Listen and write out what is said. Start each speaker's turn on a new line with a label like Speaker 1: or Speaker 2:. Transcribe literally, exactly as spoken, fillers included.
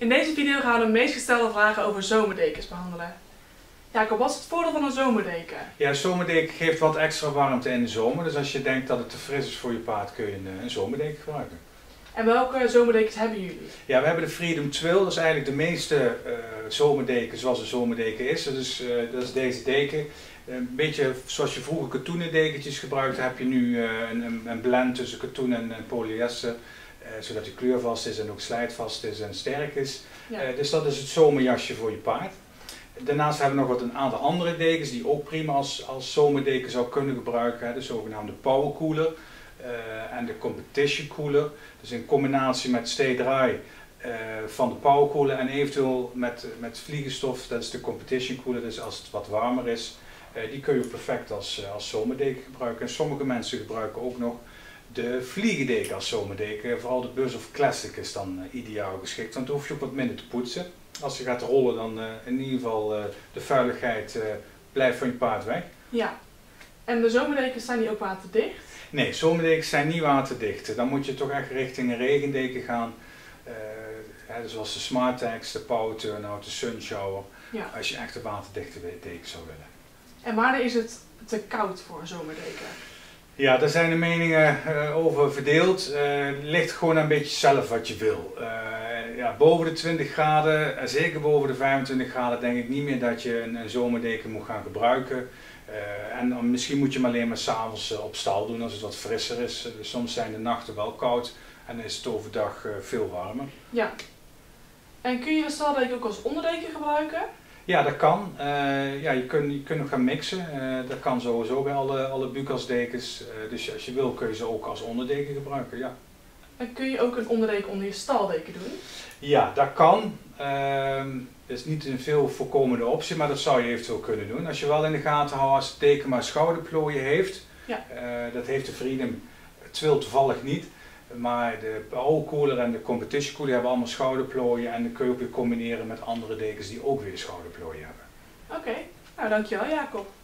Speaker 1: In deze video gaan we de meest gestelde vragen over zomerdekens behandelen. Jacob, wat is het voordeel van een zomerdeken?
Speaker 2: Ja, een zomerdeken geeft wat extra warmte in de zomer. Dus als je denkt dat het te fris is voor je paard, kun je een, een zomerdeken gebruiken.
Speaker 1: En welke zomerdekens hebben jullie?
Speaker 2: Ja, we hebben de Freedom Twill. Dat is eigenlijk de meeste uh, zomerdeken zoals een zomerdeken is. Dat is, uh, dat is deze deken. Een beetje zoals je vroeger katoenen dekentjes gebruikte, heb je nu uh, een, een blend tussen katoen en, en polyester. Uh, zodat die kleurvast is en ook slijtvast is en sterk is. Ja. Uh, dus dat is het zomerjasje voor je paard. Daarnaast hebben we nog wat een aantal andere dekens die ook prima als, als zomerdeken zou kunnen gebruiken. Hè. De zogenaamde Power Cooler uh, en de Competition Cooler. Dus in combinatie met stay dry uh, van de Power Cooler en eventueel met, met vliegenstof, dat is de Competition Cooler. Dus als het wat warmer is, uh, die kun je perfect als, uh, als zomerdeken gebruiken. En sommige mensen gebruiken ook nog de vliegendeken als zomerdeken. Vooral de Buzz of Classic is dan uh, ideaal geschikt, want dan hoef je ook wat minder te poetsen. Als je gaat rollen, dan uh, in ieder geval uh, de vuiligheid uh, blijft van je paard weg.
Speaker 1: Ja, en de zomerdekens zijn die ook waterdicht?
Speaker 2: Nee, zomerdekens zijn niet waterdicht. Dan moet je toch echt richting een regendeken gaan. Uh, hè, zoals de Smartex, de Power Turnout, de Sun Shower. Ja. Als je echt een waterdichte deken zou willen.
Speaker 1: En wanneer is het te koud voor een zomerdeken?
Speaker 2: Ja, daar zijn de meningen uh, over verdeeld. Uh, het ligt gewoon een beetje zelf wat je wil. Uh, ja, boven de twintig graden, uh, zeker boven de vijfentwintig graden, denk ik niet meer dat je een, een zomerdeken moet gaan gebruiken. Uh, en uh, misschien moet je hem alleen maar 's avonds uh, op stal doen als het wat frisser is. Uh, soms zijn de nachten wel koud en dan is het overdag uh, veel warmer.
Speaker 1: Ja. En kun je de staldeken ook als onderdeken gebruiken?
Speaker 2: Ja, dat kan. Uh, ja, je kunt je kunt nog gaan mixen. Uh, dat kan sowieso bij alle, alle Bucas-dekens. Uh, dus als je wil kun je ze ook als onderdeken gebruiken, ja.
Speaker 1: En kun je ook een onderdeken onder je staldeken doen?
Speaker 2: Ja, dat kan. Uh, dat is niet een veel voorkomende optie, maar dat zou je eventueel kunnen doen. Als je wel in de gaten houdt als het teken maar schouderplooien heeft. Ja. Uh, dat heeft de Freedom Twill toevallig niet. Maar de Power Cooler en de Competition Cooler hebben allemaal schouderplooien en dan kun je ook weer combineren met andere dekens die ook weer schouderplooien hebben.
Speaker 1: Oké, okay. Nou dankjewel Jacob.